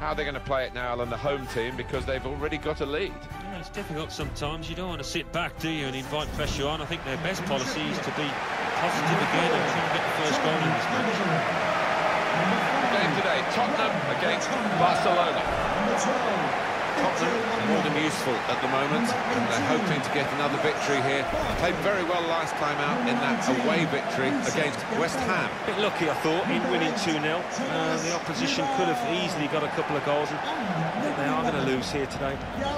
How are they going to play it now, Alan, the home team, because they've already got a lead? Yeah, it's difficult sometimes. You don't want to sit back, do you, and invite pressure on. I think their best policy is to be positive again and try and get the first goal in this match. The game today, Tottenham against Barcelona. Tottenham more than useful at the moment, and they're hoping to get another victory here. Played very well last time out in that away victory against West Ham. Bit lucky, I thought, in winning 2-0. The opposition could have easily got a couple of goals, and I think they are going to lose here today.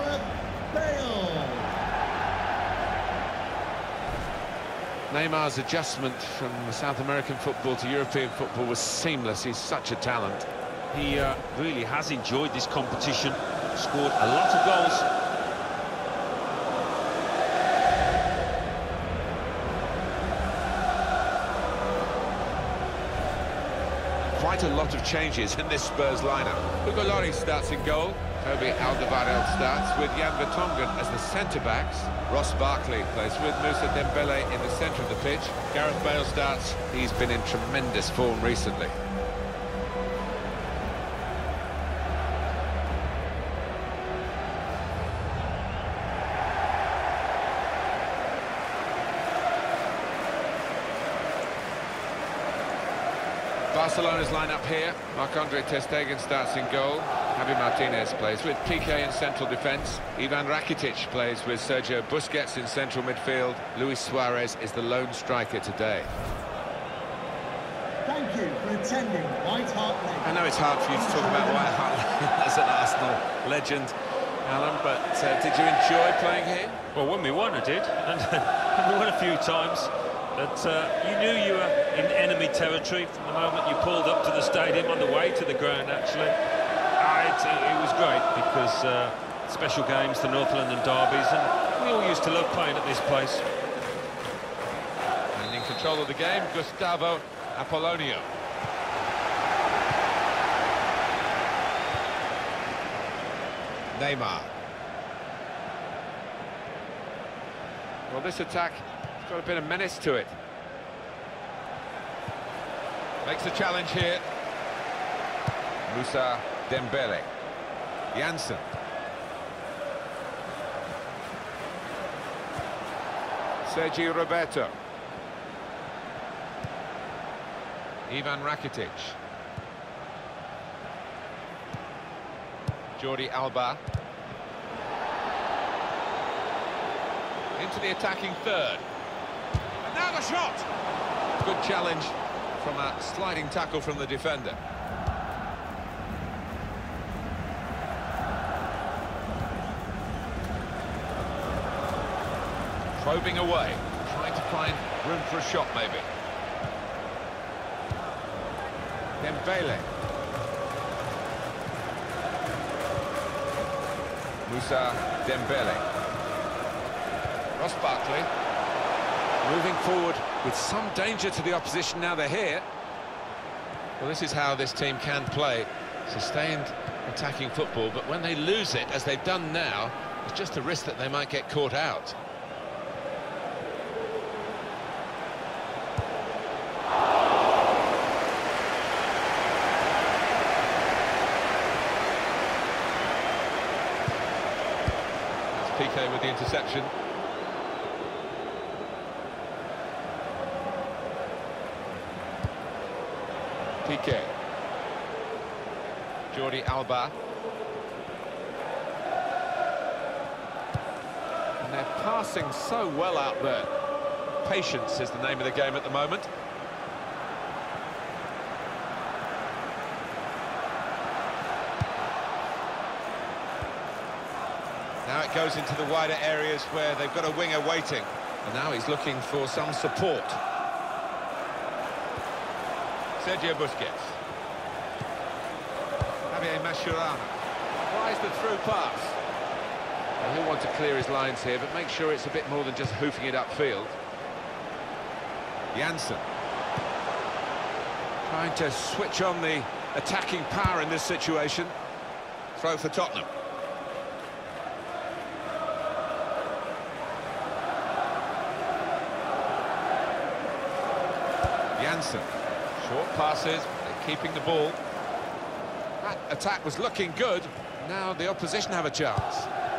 Neymar's adjustment from South American football to European football was seamless. He's such a talent. He really has enjoyed this competition, scored a lot of goals. Quite a lot of changes in this Spurs lineup. Hugo Lloris starts in goal. Toby Alderweireld starts with Jan Vertonghen as the centre-backs. Ross Barkley plays with Moussa Dembele in the centre of the pitch. Gareth Bale starts. He's been in tremendous form recently. Barcelona's lineup here. Marc-Andre ter Stegen starts in goal. Javi Martinez plays with Piqué in central defence. Ivan Rakitic plays with Sergio Busquets in central midfield. Luis Suarez is the lone striker today. Thank you for attending White Hart Lane. I know it's hard for you to talk about White Hart Lane as an Arsenal legend, Alan, but did you enjoy playing here? Well, when we won, I did, and we won a few times. But you knew you were in enemy territory from the moment you pulled up to the stadium, on the way to the ground, actually. It was great, because special games, the North London derbies, and we all used to love playing at this place. And in control of the game, Gustavo Apollonio. Neymar. Well, this attack has got a bit of menace to it. Makes a challenge here. Moussa Dembele. Janssen. Sergi Roberto. Ivan Rakitic. Jordi Alba. Into the attacking third. And now the shot! Good challenge from a sliding tackle from the defender. Probing away, trying to find room for a shot maybe. Dembele. Moussa Dembele. Ross Barkley. Moving forward with some danger to the opposition now they're here. Well, this is how this team can play. Sustained attacking football, but when they lose it, as they've done now, it's just a risk that they might get caught out. Piqué with the interception. Piqué. Jordi Alba. And they're passing so well out there. Patience is the name of the game at the moment. Now it goes into the wider areas where they've got a winger waiting. And now he's looking for some support. Sergio Busquets. Javier Mascherano. Tries the through pass. And he'll want to clear his lines here, but make sure it's a bit more than just hoofing it upfield. Janssen. Trying to switch on the attacking power in this situation. Throw for Tottenham. Janssen. Short passes, they're keeping the ball. That attack was looking good. Now the opposition have a chance.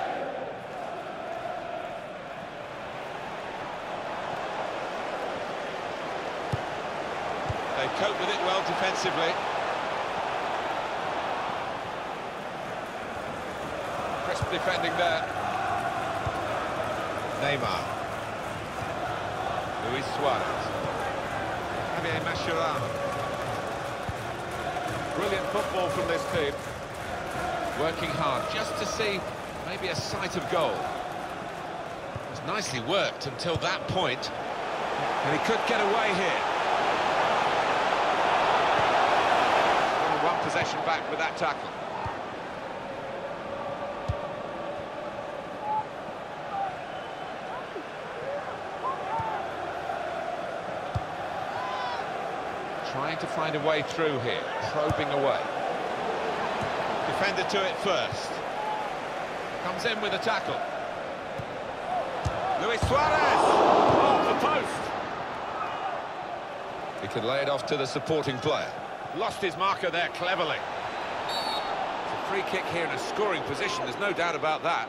They cope with it well defensively. Crisp defending there. Neymar. Luis Suarez. Javier Mascherano. Brilliant football from this team. Working hard just to see maybe a sight of goal. It was nicely worked until that point, and he could get away here. Only one possession back with that tackle. Trying to find a way through here, probing away. Defender to it first. Comes in with a tackle. Luis Suarez! Off the post! He can lay it off to the supporting player. Lost his marker there cleverly. It's a free kick here in a scoring position, there's no doubt about that.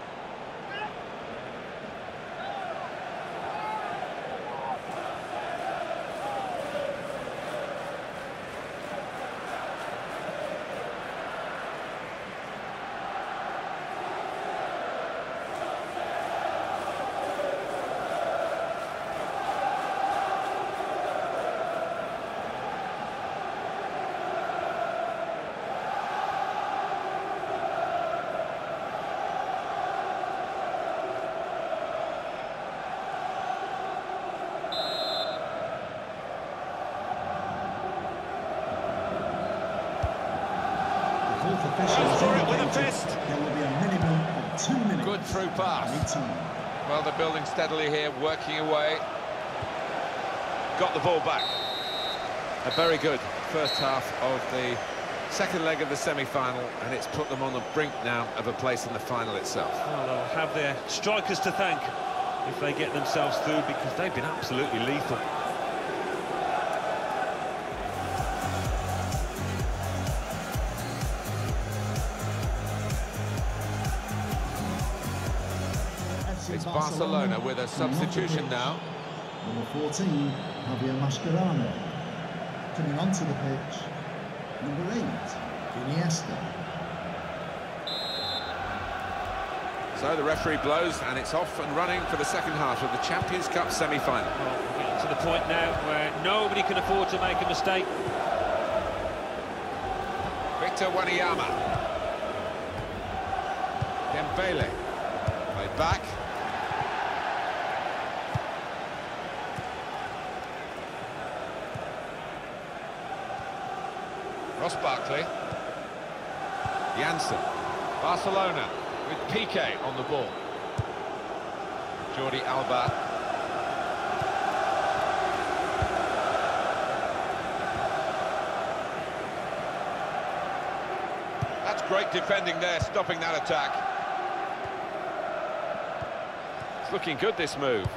Officials For it with a indicated fist. there will be a minimum of 2 minutes. Good through pass. for any team. Well, they're building steadily here, working away. Got the ball back. A very good first half of the second leg of the semi-final, and it's put them on the brink now of a place in the final itself. Well, they'll have their strikers to thank if they get themselves through, because they've been absolutely lethal. FC It's Barcelona with a substitution now. Number 14, Javier Mascherano. Coming onto the pitch, number 8, Iniesta. So the referee blows, and it's off and running for the second half of the Champions Cup semi-final. Well, we're getting to the point now where nobody can afford to make a mistake. Victor Wanyama. Dembele. Played back. Ross Barkley. Janssen. Barcelona with Piqué on the ball. Jordi Alba. That's great defending there, stopping that attack. It's looking good, this move.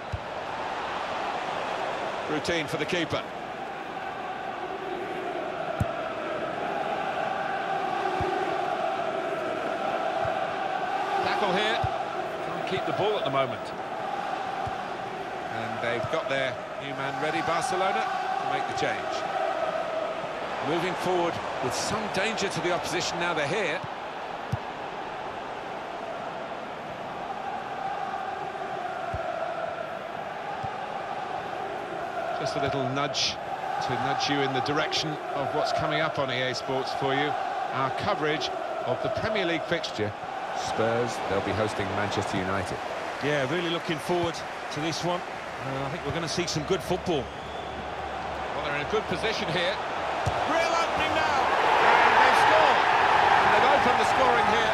Routine for the keeper. Tackle here. Can't keep the ball at the moment. And they've got their new man ready, Barcelona, to make the change. Moving forward with some danger to the opposition now they're here. Just a little nudge to nudge you in the direction of what's coming up on EA Sports for you. Our coverage of the Premier League fixture. Spurs, they'll be hosting Manchester United. Yeah, really looking forward to this one. I think we're going to see some good football. Well, they're in a good position here. Real opening now! And they've scored! And they've opened the scoring here.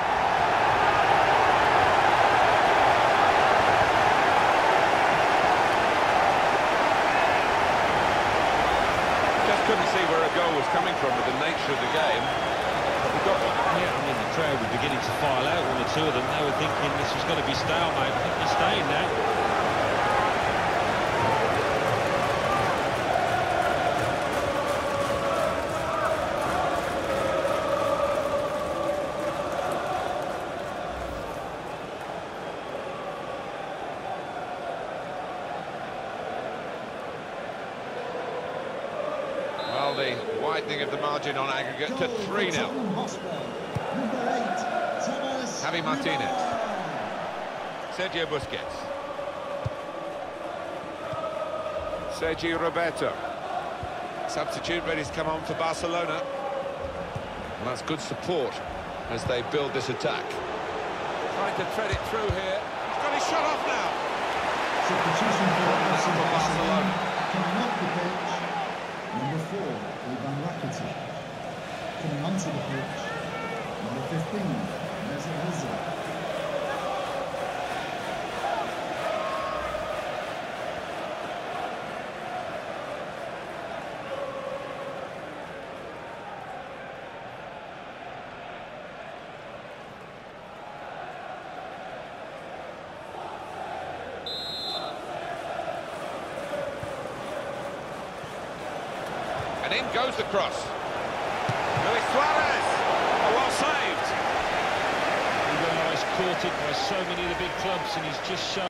Just couldn't see where a goal was coming from with the nature of the game. But we got one. Yeah, I mean, the crowd were beginning to file out, one or two of them. They were thinking this was going to be stalemate. I think they're staying now. widening of the margin on aggregate to 3-0. Javi Martinez. Sergio Busquets. Sergio Roberto. Substitute ready to come on for Barcelona. And that's good support as they build this attack. Trying to thread it through here. He's got his shot off now. Substitution for Barcelona. Coming off the pitch, number 4, Ivan Rakitic. Coming onto the pitch, number 15, Mesut Ozil. And in goes the cross. Luis Suarez! Oh, well saved. Even though he's courted by so many of the big clubs, and he's just shown.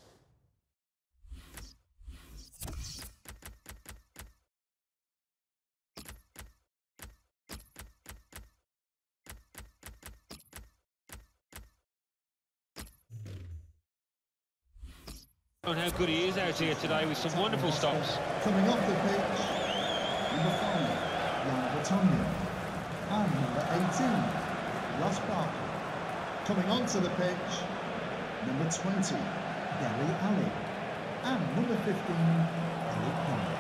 How good he is out here today with some wonderful stops. Coming off the pitch, number 5, Jan Vertonghen. And number 18, Ross Barkley. Coming onto the pitch, number 20, Dele Alli. And number 15, Eric Dyer.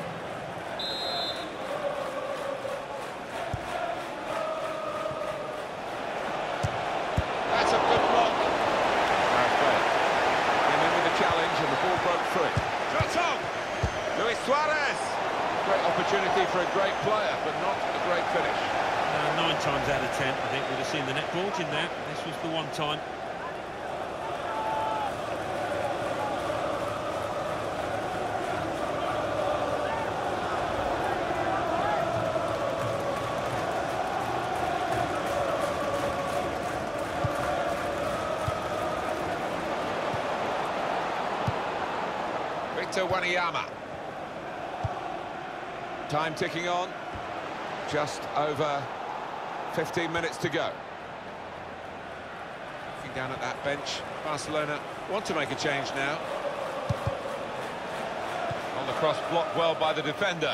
That's a good block. Came in with the challenge and the ball broke free. Shot on! Luis Suarez! Great opportunity for a great player, but not a great finish. 9 times out of 10, I think we'd have seen the net brought in there. This was the one time. Victor Wanyama. Time ticking on. Just over 15 minutes to go. Looking down at that bench, Barcelona want to make a change now. On the cross, blocked well by the defender.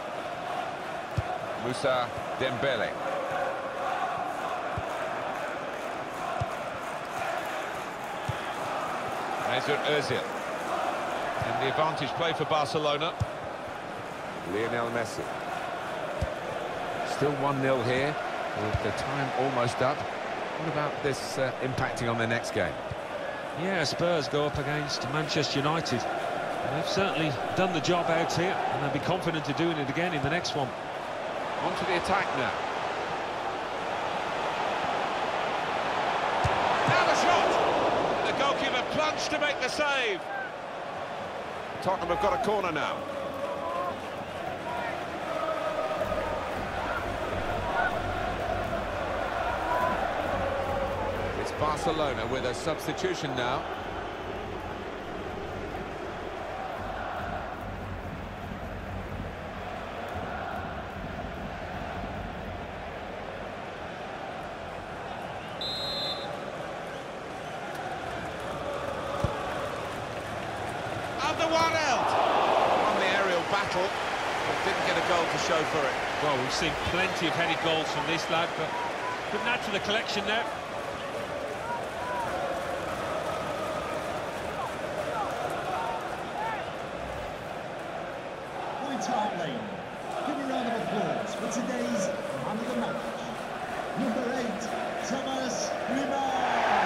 Moussa Dembele. Mesut Ozil. And the advantage play for Barcelona. Lionel Messi. Still 1-0 here, with the time almost up. What about this impacting on their next game? Yeah, Spurs go up against Manchester United. They've certainly done the job out here, and they'll be confident of doing it again in the next one. On to the attack now. Now the shot! The goalkeeper plunged to make the save. Tottenham have got a corner now. It's Barcelona with a substitution now. Won the aerial battle, but didn't get a goal to show for it. Well, we've seen plenty of headed goals from this lad, but couldn't add to the collection there. White Hart Lane. Give a round of applause for today's man of the match. Number 8, Thomas Lemar.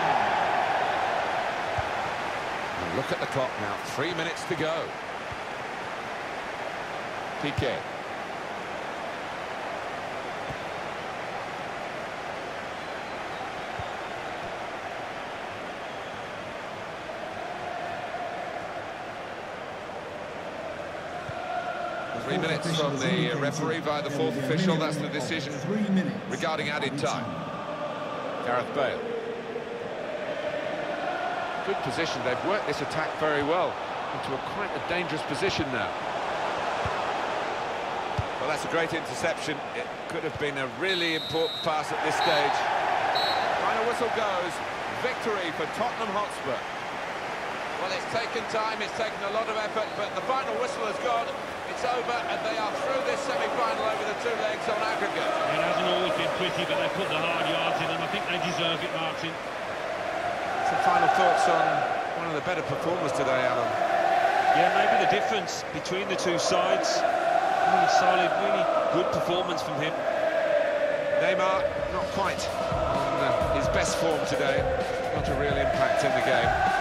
Look at the clock now, 3 minutes to go. Piqué. Three minutes from the referee via the fourth official. That's the decision regarding added time. Gareth Bale. Good position. They've worked this attack very well into quite a dangerous position now. Well, that's a great interception. It could have been a really important pass at this stage. Final whistle goes. Victory for Tottenham Hotspur. Well, it's taken time, it's taken a lot of effort, but the final whistle has gone. It's over, and they are through this semi-final over the two legs on aggregate. It hasn't always been pretty, but they put the hard yards in, and I think they deserve it, Martin. Some final thoughts on one of the better performers today, Alan? Yeah, maybe the difference between the two sides. Really solid, really good performance from him. Neymar, not quite on his best form today. Not a real impact in the game.